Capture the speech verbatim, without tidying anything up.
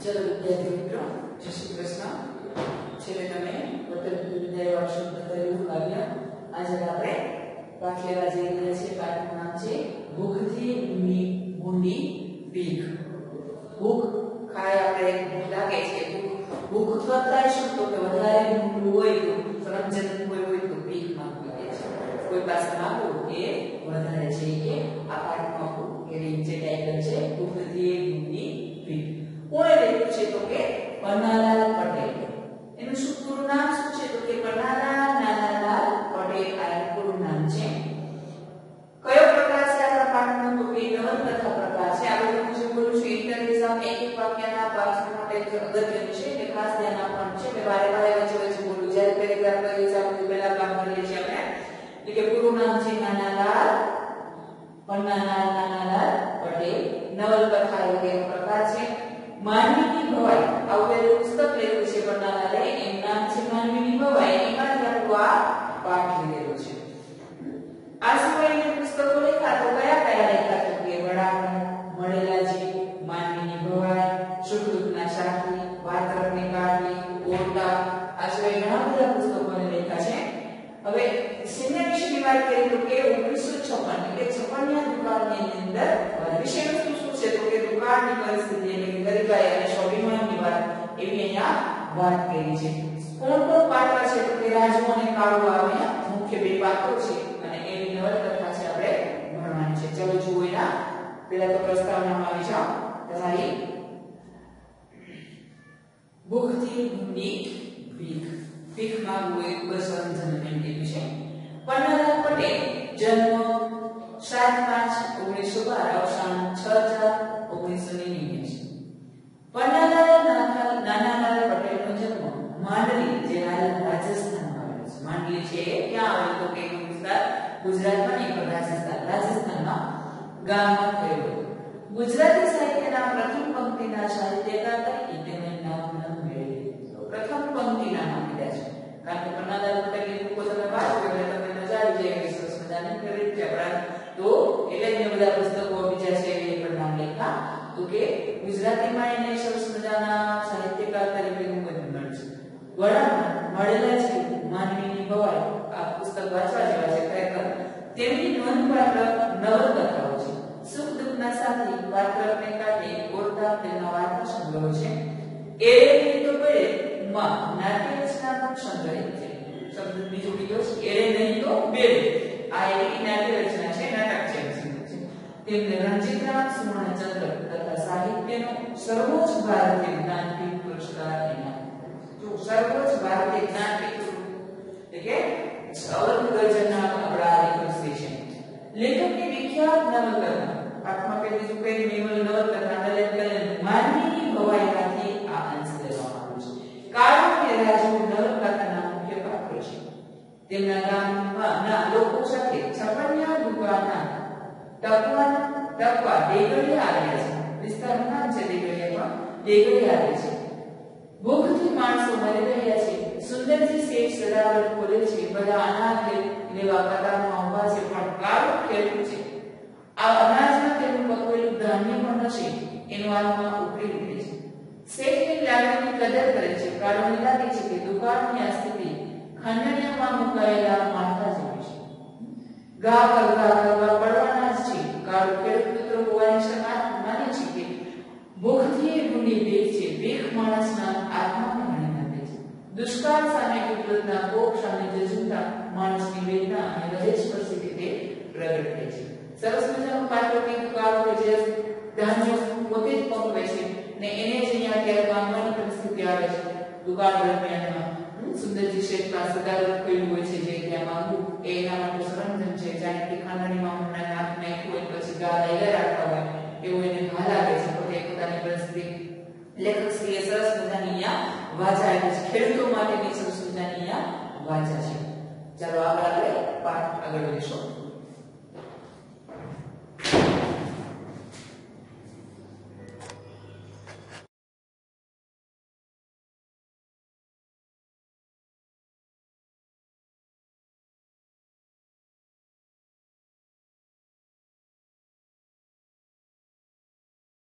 चलो विद्यार्थी मित्रों, जय श्री कृष्ण। छेल्ले તમે વતન વિદ્યાય વાર્ષિક કર્યું કાવ્ય આજે આપણે પાઠ લેવા જઈ રહ્યા છીએ। પાઠનું નામ છે ભૂખથી ભૂંડી ભીખ। ભૂખ ખાય આપણે ભૂખ લાગે છે, ભૂખ ભૂખ કરતા શું તો કે વધારે ભૂંડું હોય તો રમજન કોઈ હોય તો ભીખ માંગવી દે છે, કોઈ પાસે માંગવું એ વધારે છે કે આ પાઠમાં એની જે ટાઇટલ છે ભૂખથી ભૂંડી ભીખ। કોણે લખ્યું છે તો કે પન્નાલાલ પટેલ। એનું શું પૂરું નામ શું છે તો કે પન્નાલાલ નાનાલાલ પટેલ આ પૂરું નામ છે। કયો પ્રકાર છે આ પાઠનો તો કે નવલકથા પ્રકાર છે। આ બધું જે બોલું છું ઇન્ટરવ્યુઝમ એક એક વાક્યના પાઠ માટે અગત્યનું છે એટલે ખાસ ધ્યાન આપવાનું છે। મેં વારે વારે વચ્ચે વચ્ચે બોલું જ્યારે પેરેગ્રાફ લઈએ છીએ આપણે પહેલા કામ કરીએ છીએ આપણે એટલે કે પૂરું નામ છે નાનાલાલ પન્નાલાલ નાનાલાલ પટેલ। નવલકથા એ એક પ્રકાર છે। માનવીની ભવાઈ આવું પુસ્તક લેવું છે પન્નાલાલે, એનું નામ છે માનવીની ભવાઈ। એમાં આપણો આ પાઠ લીધેલો છે। આ સિવાયના પુસ્તકો લખ્યા તો કયા કયા લખ્યા તો કે વડાપણ, મળેલાજી, માનવીની ભવાઈ, સુખ દુઃખના સાથી, વાતરકની કાઢી, ઓરડા, આ સિવાય ઘણા બધા પુસ્તકોને લખ્યા છે। હવે સિનેમા વિશેની વાત કરીએ તો કે ઓગણીસો છપ્પન એટલે છપ્પનના દુકાળની અંદર વિષય વસ્તુ શું છે તો કે દુકાળની પરિસ્થિતિ એટલે કે ગરીબાઈ અને સ્વાભિમાનની વાત એવી અહીંયા વાત કરી છે। કોણ કોણ પાત્ર છે તો કે રાજુ અને કાળુ આવે મુખ્ય બે પાત્રો છે અને એની નવલકથા છે આપણે ભણવાની છે। ચલો જુઓ એના પહેલા તો પ્રસ્તાવનામાં આવી જાઓ તમારી। ભૂખથી ભૂંડી ભીખ, ભીખ માંગવું એ બસ સમજણ એમ કીધું છે। પન્નાલાલ પટેલ જન્મ સાત પાંચ ઓગણીસો બાર, અવસાન છ ચાર ઓગણીસો નેવ્યાસી। પન્નાલાલ નાનાલાલ પટેલનો જન્મ માંડલી જે હાલ રાજસ્થાનમાં આવેલો છે। માંડલી છે ક્યાં આવેલું તો કે ગુજરાત ગુજરાતમાં નહીં પણ રાજસ્થાન રાજસ્થાનના ગામમાં થયો હતો। ગુજરાતી સાહિત્યના પ્રથમ પંક્તિના સાહિત્યકાર તરીકે તેમણે નામ મેળવ્યું। પ્રથમ પંક્તિના નામ લીધા છે કારણ કે પન્નાલાલ પટેલની પુસ્તકો તમે વાંચો એટલે તમને મજા આવી જાય કે સરસ મજાની ફેવરિટ છે આપણા તો એટલે જ બધા પુસ્તકો બીજા છે એ પણ નામ લખ્યા તો કે ગુજરાતીમાં એને સરસ મજાના સાહિત્યકાર તરીકેનું બન્યું છે। વડાપણ, મળેલા છે, માનવીની ભવાઈ આ પુસ્તક વાંચવા જેવા છે ખરેખર। તેમની નોંધપાત્ર નવલકથાઓ છે સુખ દુઃખના સાથી, વાતરકને કાઢી, ઓરડા તેમના વાર્તા સંગ્રહો છે। એ તો પડે માં નાટ્ય રચના પણ સંગ્રહિત છે। શબ્દ બીજો બીજો એરે નહીં તો બેરે આ એક નાટ્ય રચના છે, નાટક છે તેમને રણજીતરામ સુવર્ણચંદ્ર તથા સાહિત્યનો સર્વોચ્ચ ભારતીય જ્ઞાનપીઠ પુરસ્કાર એનાયત। જો સર્વોચ્ચ ભારતીય જ્ઞાનપીઠ એટલે કે અવધ ગર્જના આપણા લેખક છે। લેખકની વિખ્યાત નવલકથા પાઠમાં પહેલી જો કઈ મેવલ નવલકથા દલિત કલ્યાણ માનવીની ભવાઈમાંથી આ અંશ લેવામાં આવ્યો છે। કાળુ અને રાજુ નવલકથાના મુખ્ય પાત્રો છે। તેમના ગામના લોકો સાથે છપ્પનિયા દુકાનના ટકવા ટકવા ડેગડિયા આવ્યા છે। વિસ્તારનું નામ છે ડેગડિયામાં ડેગડિયા આવે છે। ભૂખથી માણસો મરી રહ્યા છે। સુંદરજી શેઠ સદાવર ખોલે છે, બધા અનાજ લેવા કતારમાં ઊભા છે પણ કાળુ ખેડૂત છે। આ અનાજમાં તેનું પકવેલું ધાન્ય પણ નથી એનું આત્મા ઉપડી ઉઠે છે। શેઠની લાગણીની કદર કરે છે। કાળુને લાગે છે કે દુકાળની આ સ્થિતિ ખંડણીયામાં મુકાયેલા માથા જેવી છે। ગા પર ગા કરવા પડવાના જ છે। કાળુ ખેડૂત પુત્ર હોવાની શંકા માને છે કે ભૂખથી ભૂંડી ભીખ છે। ભીખ માણસના આત્માને હણી નાખે છે। દુષ્કાળ સામે કુદરતના કોપ સામે જજુમતા માણસની વેદના અને હૃદયસ્પર્શી રીતે પ્રગટ થાય છે। સરસ મજાનું પાત્ર કીધું કાળુ કે જે ધાન્ય પોતે જ પકવે છે ને એને જ અહીંયા અત્યારે માંગવાની પરિસ્થિતિ આવે છે। દુકાળ દરમિયાનમાં સુંદરજી શેઠ પાસે સદાવર ખોલ્યું હોય છે જે ત્યાં માંગવું એ એના માટે સરંજન છે। જાણે કે ખાંડણીમાં હમણાં નાખ નાખ્યું હોય પછી ગા લઈ રાખતા હોય એવું એને ભા લાગે છે પોતે પોતાની પરિસ્થિતિ લેખકશ્રીએ સરસ મજાની અહીંયા વાચા આપી છે। ખેડૂતો માટેની સરસ મજાની અહીંયા વાચા છે। ચાલો આગળ આપણે પાઠ આગળ વધીશું।